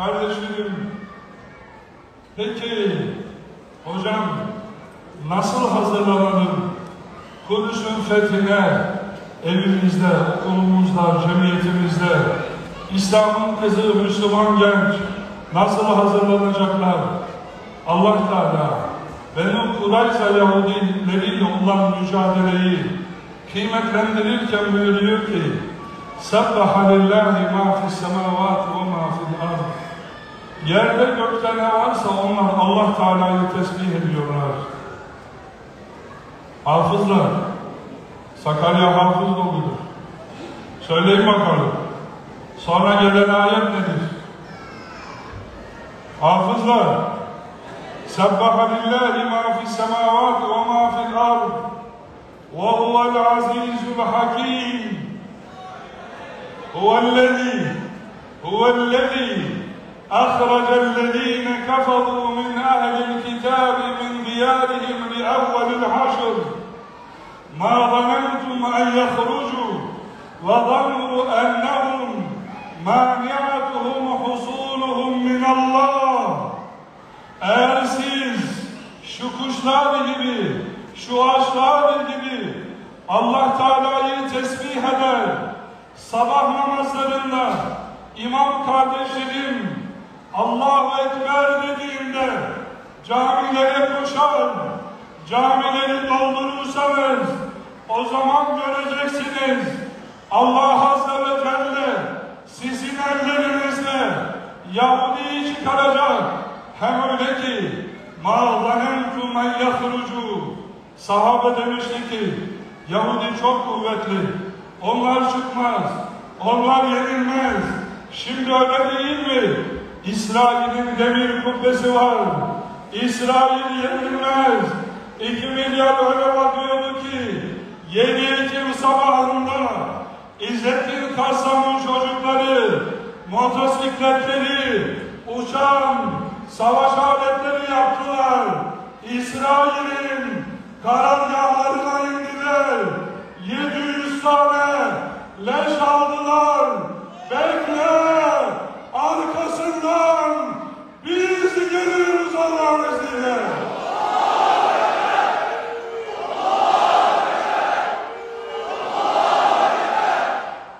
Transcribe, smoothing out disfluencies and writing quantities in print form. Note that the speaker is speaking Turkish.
Kardeşlerim, peki hocam nasıl hazırlanalım? Kudüs'ün fethine evimizde, okulumuzda, cemiyetimizde İslam'ın kızı Müslüman genç nasıl hazırlanacaklar? Allah Teala Benu Kurayza Yahudileriyle olan mücadeleyi kıymetlendirirken buyuruyor ki Sebbaha lillahi ma fis semavati ve ma fil ard. Yerde gökte ne varsa onlar Allah Teala'yı tesbih ediyorlar. Hafızlar, Sakarya hafız doludur. Söyleyin bakalım. Sonra gelen ayet nedir? Hafızlar, Sebbaha lillahi ma fis semavati ve ma fil ard ve huvel azizul hakim. هو الذي أخرج الذين كفروا من أهل الكتاب من ديارهم لأول الحشر ما ظننتم أن يخرجوا وظنوا أنهم مانعتهم حصولهم من الله. Eğer siz şu kuşlar gibi, şu ağaçlar gibi Allah Teala'yı tesbih eder, sabah namazlarında imam kardeşlerim Allahu Ekber dediğinde camilere koşar, camileri doldurursanız o zaman göreceksiniz Allah Azze ve Celle sizin ellerinizle Yahudi'yi çıkaracak. Hem öyle ki مَا ظَنَنْتُمْ اَنْ يَخْرُجُوا. Sahabe demişti ki Yahudi çok kuvvetli, onlar çıkmaz, onlar yenilmez. Şimdi öyle değil mi? İsrail'in demir kubbesi var. İsrail yenilmez. 2 milyar öyle bakıyordu ki 7 Ekim sabahında İzzettin Kassam'ın çocukları motosikletleri, uçan savaş aletleri yaptılar. İsrail'in karargahı